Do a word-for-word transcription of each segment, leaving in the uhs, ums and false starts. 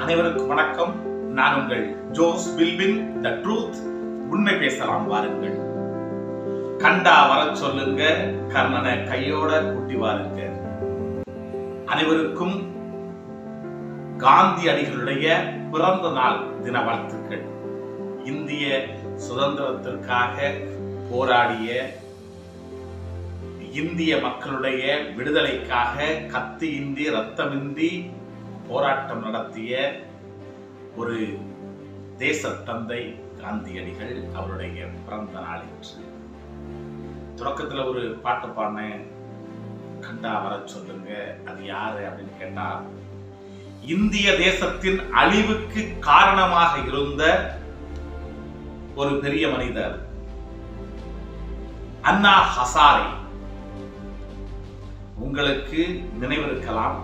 அனைவருக்கும் வணக்கம். நான் உங்கள் ஜோஸ் வில்வின் த ட்ரூத். உண்மை பேசலாம் வாருங்கள். கண்டா வர சொல்லுங்க, கர்ணனை கையோட கூட்டி வாருங்க. அனைவருக்கும் காந்தியடிகளுடைய பிறந்த நாள் தின வாழ்த்துக்கள். இந்திய சுதந்திரத்திற்காக போராடிய இந்திய மக்களுடைய விடுதலைக்காக கத்தியின்றி ரத்தமின்றி போராட்டம் நடத்திய ஒரு தேச தந்தை காந்தியடிகள். அவருடைய பிறந்த நாள் என்று தொடக்கத்துல ஒரு பாட்டு பாடினேன், கண்டா வர சொல்லுங்க. அது யாரு அப்படின்னு கேட்டா, இந்திய தேசத்தின் அழிவுக்கு காரணமாக இருந்த ஒரு பெரிய மனிதர் அண்ணா ஹசாரே. உங்களுக்கு நினைவிருக்கலாம்,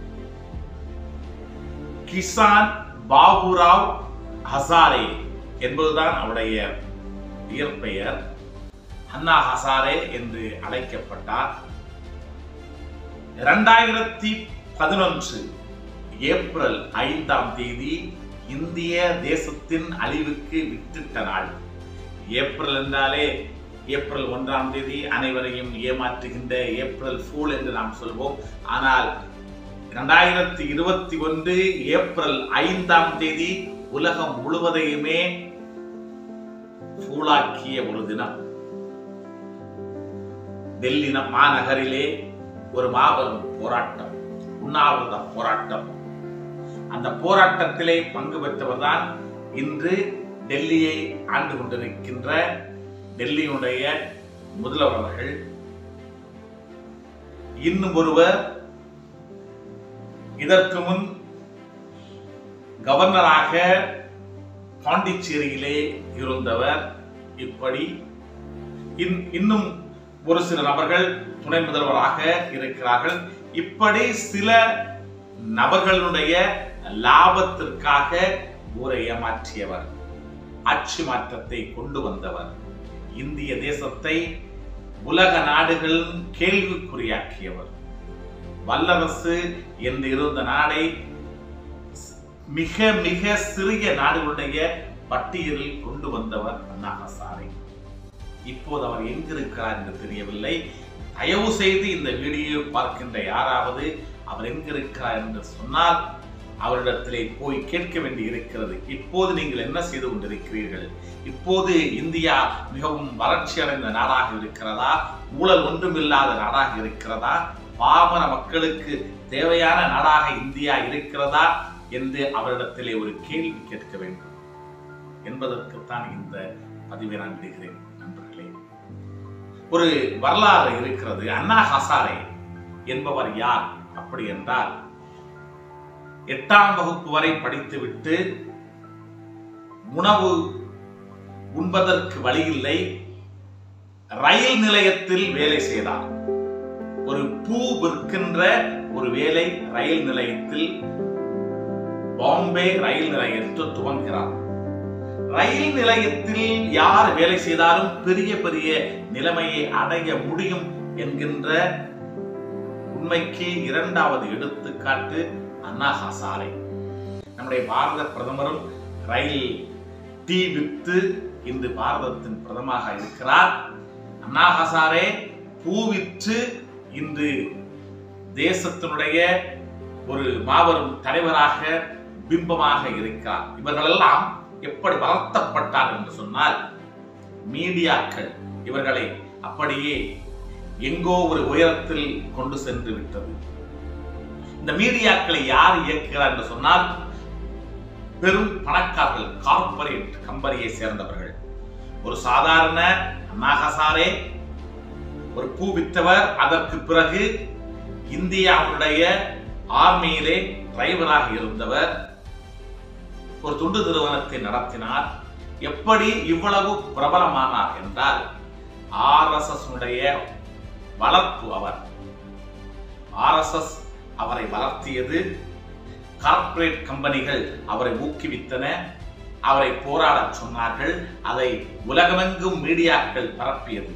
கிசான் பாபுராவ் ஹசாரே என்பதுதான் அவருடைய இயற்பெயர். அண்ணா ஹசாரே என்று அழைக்கப்பட்டார். இரண்டாயிரத்தி பதினொன்று ஏப்ரல் ஐந்தாம் தேதி இந்திய தேசத்தின் அழிவுக்கு வித்திட்ட நாள். ஏப்ரல் என்றாலே ஏப்ரல் ஒன்றாம் தேதி அனைவரையும் ஏமாற்றுகின்ற ஏப்ரல் ஃபூல் என்று நாம் சொல்வோம். ஆனால் இரண்டாயிரத்தி இருபத்தி ஒன்று ஏப்ரல் ஐந்தாம் தேதி உலகம் முழுவதையுமே ஃபூலாக்கிய ஒரு தினம். டெல்லி மாநகரிலே ஒரு மாபெரும் போராட்டம், உண்ணாவிரத போராட்டம். அந்த போராட்டத்திலே பங்கு பெற்றவர் தான் இன்று டெல்லியை ஆண்டு கொண்டிருக்கின்ற டெல்லியுடைய முதல்வர் அவர்கள். இன்னும் ஒருவர் இதற்கு முன் கவர்னராக பாண்டிச்சேரியிலே இருந்தவர். இப்படி இன்னும் ஒரு சில நபர்கள் துணை முதல்வராக இருக்கிறார்கள். இப்படி சில நபர்களுடைய லாபத்திற்காக ஊரை ஏமாற்றியவர், ஆட்சி மாற்றத்தை கொண்டு வந்தவர், இந்திய தேசத்தை உலக நாடுகளின் கேள்விக்குறியாக்கியவர், வல்லரசு என்று இருந்த நாடை மிக மிக சிறிய நாடுகளுடைய பட்டியலில் கொண்டு வந்தவர் அண்ணா ஹசாரே. இப்போது அவர் எங்கிருக்கிறார் என்று தெரியவில்லை. தயவு செய்து இந்த வீடியோ பார்க்கின்ற யாராவது அவர் எங்கிருக்கிறார் என்று சொன்னால் அவரிடத்திலே போய் கேட்க வேண்டி இருக்கிறது. இப்போது நீங்கள் என்ன செய்து கொண்டிருக்கிறீர்கள்? இப்போது இந்தியா மிகவும் வறட்சி அடைந்த நாடாக இருக்கிறதா? ஊழல் ஒன்றுமில்லாத நாடாக இருக்கிறதா? பாமர மக்களுக்கு தேவையான நாடாக இந்தியா இருக்கிறதா என்று அவரிடத்திலே ஒரு கேள்வி கேட்க வேண்டும் என்பதற்குத்தான் இந்த பதிவை நான் விடுகிறேன். நண்பர்களே, ஒரு வரலாறு இருக்கிறது. அண்ணா ஹசாரே என்பவர் யார் அப்படி என்றால், எட்டாம் வகுப்பு வரை படித்துவிட்டு உணவு உண்பதற்கு வழியில்லை, ரயில் நிலையத்தில் வேலை செய்தார். ஒரு பூ விற்கின்ற ஒரு வேலை ரயில் நிலையத்தில், பாம்பே ரயில் நிலையத்தில் துவங்குகிறார். ரயில் நிலையத்தில் யார் வேலை செய்தாலும் பெரிய பெரிய நிலைமையை அடைய முடியும் என்கின்ற உண்மைக்கு இரண்டாவது எடுத்துக்காட்டு அண்ணா ஹசாரே. நம்முடைய பாரத பிரதமரும் ரயில் டீ வித்து இன்று பாரதத்தின் பிரதமராக இருக்கிறார். அண்ணா ஹசாரே பூ விற்று இன்று தேசத்தினுடைய ஒரு மாபெரும் தலைவராக பிம்பமாக இருக்கிறார். இவர்களெல்லாம் எப்படி வளர்த்தப்பட்டார் என்று சொன்னால், மீடியாக்கள் இவர்களை அப்படியே எங்கோ ஒரு உயரத்தில் கொண்டு சென்று விட்டது. இந்த மீடியாக்களை யார் இயக்குகிறார் என்று சொன்னால், பெரும் பணக்காரர்கள், கார்ப்பரேட் கம்பெனியை சேர்ந்தவர்கள். ஒரு சாதாரண அண்ணா ஹசாரே ஒரு பூ வித்தவர். அதற்கு பிறகு இந்தியாவுடைய ஆர்மியிலே டிரைவராக இருந்தவர். ஒரு துண்டு நிறுவனத்தை நடத்தினார். எப்படி இவ்வளவு பிரபலமானார் என்றால், ஆர் எஸ் எஸ் உடைய வளர்ப்பு அவர். ஆர் எஸ் எஸ் அவரை வளர்த்தியது. கார்ப்பரேட் கம்பெனிகள் அவரை ஊக்குவித்தன, அவரை போராட சொன்னார்கள். அதை உலகமெங்கும் மீடியாக்கள் பரப்பியது.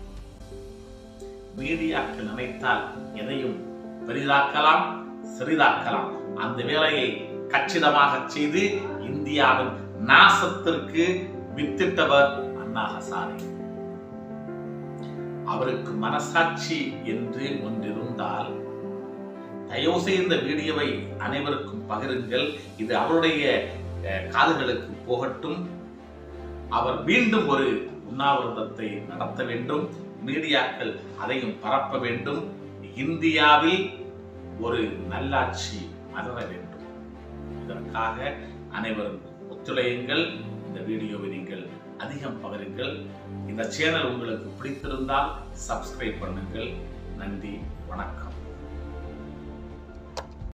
மீடியாக்கள் நினைத்தால் எதையும் பெரிதாக்கலாம், சிறிதாக்கலாம். அந்த வேலையை கச்சிதமாக செய்து இந்தியாவின் நாசத்திற்கு வித்திட்டவர் அண்ணா ஹசாரே. அவருக்கு மனசாட்சி என்று ஒன்றிருந்தால் தயவு செய்து இந்த வீடியோவை அனைவருக்கும் பகிருங்கள். இது அவருடைய காதுகளுக்கு போகட்டும். அவர் மீண்டும் ஒரு உண்ணாவிரதத்தை நடத்த வேண்டும். மீடியாக்கள் அதையும் பரப்ப வேண்டும். இந்தியாவில் ஒரு நல்லாட்சி மலர வேண்டும். இதற்காக அனைவரும் ஒத்துழையுங்கள். இந்த வீடியோவை நீங்கள் அதிகம் பகிருங்கள். இந்த சேனல் உங்களுக்கு பிடித்திருந்தால் சப்ஸ்கிரைப் பண்ணுங்கள். நன்றி, வணக்கம்.